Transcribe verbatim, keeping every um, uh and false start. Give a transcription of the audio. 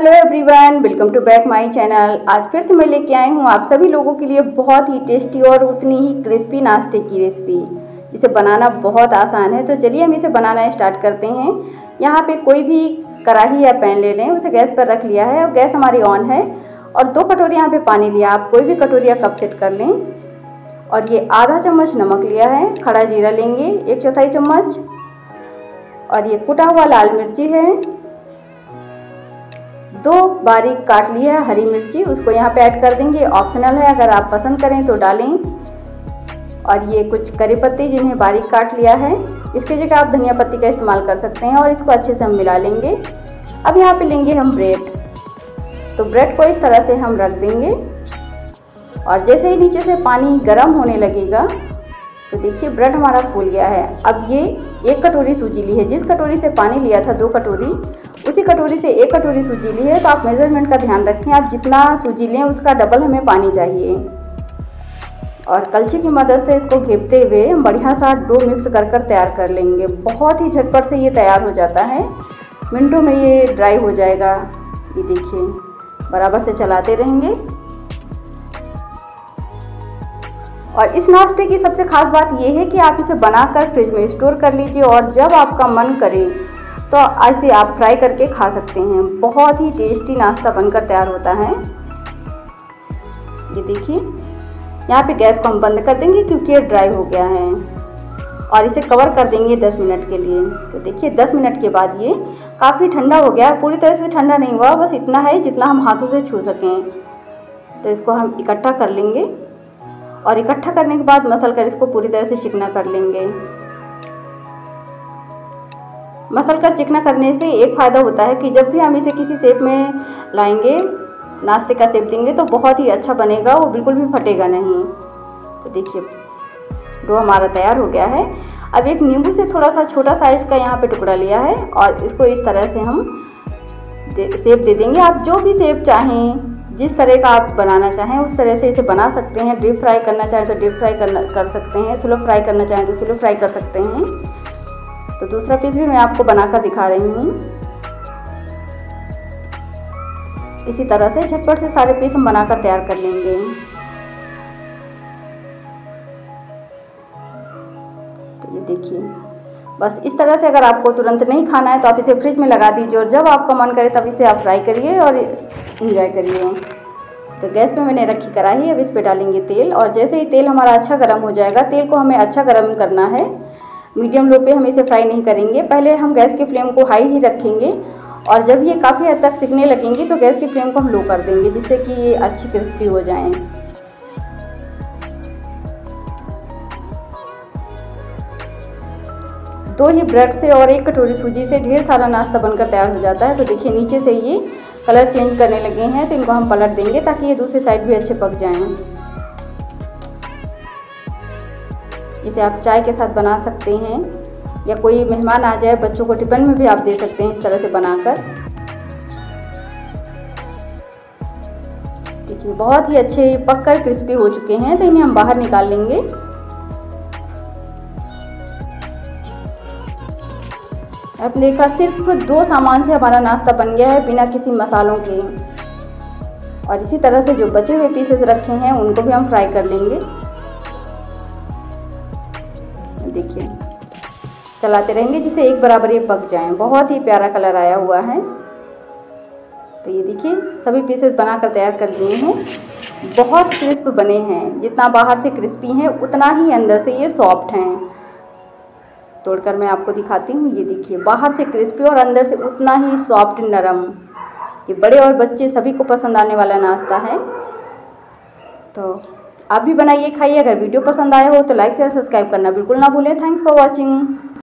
Hello everyone, welcome to back my channel. आज फिर से मैं लेके आई हूँ आप सभी लोगों के लिए बहुत ही टेस्टी और उतनी ही क्रिस्पी नाश्ते की रेसिपी, जिसे बनाना बहुत आसान है। तो चलिए हम इसे बनाना स्टार्ट करते हैं। यहाँ पे कोई भी कढ़ाई या पैन ले लें, उसे गैस पर रख लिया है और गैस हमारी ऑन है। और दो कटोरी यहाँ पे पानी लिया, आप कोई भी कटोरी या कप सेट कर लें। और ये आधा चम्मच नमक लिया है, खड़ा जीरा लेंगे एक चौथाई चम्मच, और ये कुटा हुआ लाल मिर्ची है, दो बारीक काट लिया है हरी मिर्ची, उसको यहाँ पे ऐड कर देंगे। ऑप्शनल है, अगर आप पसंद करें तो डालें। और ये कुछ करी पत्ती जिन्हें बारीक काट लिया है, इसकी जगह आप धनिया पत्ती का इस्तेमाल कर सकते हैं। और इसको अच्छे से हम मिला लेंगे। अब यहाँ पे लेंगे हम ब्रेड, तो ब्रेड को इस तरह से हम रख देंगे। और जैसे ही नीचे से पानी गर्म होने लगेगा तो देखिए ब्रेड हमारा फूल गया है। अब ये एक कटोरी सूजी ली है, जिस कटोरी से पानी लिया था दो कटोरी, उसी कटोरी से एक कटोरी सूजी ली है। तो आप मेजरमेंट का ध्यान रखें, आप जितना सूजी लें उसका डबल हमें पानी चाहिए। और कलछी की मदद से इसको घेपते हुए हम बढ़िया सा डो मिक्स कर कर तैयार कर लेंगे। बहुत ही झटपट से ये तैयार हो जाता है, मिनटों में ये ड्राई हो जाएगा। ये देखिए बराबर से चलाते रहेंगे। और इस नाश्ते की सबसे खास बात यह है कि आप इसे बनाकर फ्रिज में स्टोर कर लीजिए और जब आपका मन करे तो ऐसे आप फ्राई करके खा सकते हैं। बहुत ही टेस्टी नाश्ता बनकर तैयार होता है। ये देखिए यहाँ पे गैस को हम बंद कर देंगे क्योंकि ये ड्राई हो गया है। और इसे कवर कर देंगे दस मिनट के लिए। तो देखिए दस मिनट के बाद ये काफ़ी ठंडा हो गया है। पूरी तरह से ठंडा नहीं हुआ, बस इतना है जितना हम हाथों से छू सकें। तो इसको हम इकट्ठा कर लेंगे और इकट्ठा करने के बाद मसल कर इसको पूरी तरह से चिकना कर लेंगे। मसल कर चिकना करने से एक फ़ायदा होता है कि जब भी हम इसे किसी शेप में लाएंगे, नाश्ते का शेप देंगे, तो बहुत ही अच्छा बनेगा, वो बिल्कुल भी फटेगा नहीं। तो देखिए डो हमारा तैयार हो गया है। अब एक नींबू से थोड़ा सा छोटा साइज का यहाँ पे टुकड़ा लिया है और इसको इस तरह से हम शेप दे देंगे। आप जो भी शेप चाहें, जिस तरह का आप बनाना चाहें उस तरह से इसे बना सकते हैं। डीप फ्राई करना चाहें तो डीप फ्राई करना कर सकते हैं, स्लो फ्राई करना चाहें तो स्लो फ्राई कर सकते हैं। तो दूसरा पीस भी मैं आपको बनाकर दिखा रही हूँ। इसी तरह से झटपट से सारे पीस हम बनाकर तैयार कर लेंगे। तो ये देखिए बस इस तरह से, अगर आपको तुरंत नहीं खाना है तो आप इसे फ्रिज में लगा दीजिए और जब आपका मन करे तब इसे आप फ्राई करिए और एंजॉय करिए। तो गैस पे मैंने रखी कढ़ाई, अब इस पे डालेंगे तेल। और जैसे ही तेल हमारा अच्छा गर्म हो जाएगा, तेल को हमें अच्छा गर्म करना है, मीडियम लो पे हम इसे फ्राई नहीं करेंगे। पहले हम गैस की फ्लेम को हाई ही रखेंगे और जब ये काफ़ी हद तक सिकने लगेंगी तो गैस की फ्लेम को हम लो कर देंगे, जिससे कि ये अच्छी क्रिस्पी हो जाएं। दो ही ब्रेड से और एक कटोरी सूजी से ढेर सारा नाश्ता बनकर तैयार हो जाता है। तो देखिए नीचे से ये कलर चेंज करने लगे हैं, तो इनको हम पलट देंगे ताकि ये दूसरी साइड भी अच्छे पक जाएं। इसे आप चाय के साथ बना सकते हैं या कोई मेहमान आ जाए, बच्चों को टिफिन में भी आप दे सकते हैं इस तरह से बनाकर। देखिए बहुत ही अच्छे पककर क्रिस्पी हो चुके हैं, तो इन्हें हम बाहर निकाल लेंगे। आपने देखा सिर्फ दो सामान से हमारा नाश्ता बन गया है, बिना किसी मसालों के। और इसी तरह से जो बचे हुए पीसेस रखे हैं उनको भी हम फ्राई कर लेंगे। देखिए चलाते रहेंगे जिससे एक बराबर ये पक जाएं। बहुत ही प्यारा कलर आया हुआ है। तो ये देखिए सभी पीसेस बनाकर तैयार कर लिए हैं। बहुत क्रिस्प बने हैं, जितना बाहर से क्रिस्पी हैं उतना ही अंदर से ये सॉफ्ट हैं। तोड़कर मैं आपको दिखाती हूँ। ये देखिए बाहर से क्रिस्पी और अंदर से उतना ही सॉफ्ट नरम। ये बड़े और बच्चे सभी को पसंद आने वाला नाश्ता है। तो आप भी बनाइए, खाइए। अगर वीडियो पसंद आया हो तो लाइक शेयर सब्सक्राइब करना बिल्कुल ना भूलें। Thanks for watching.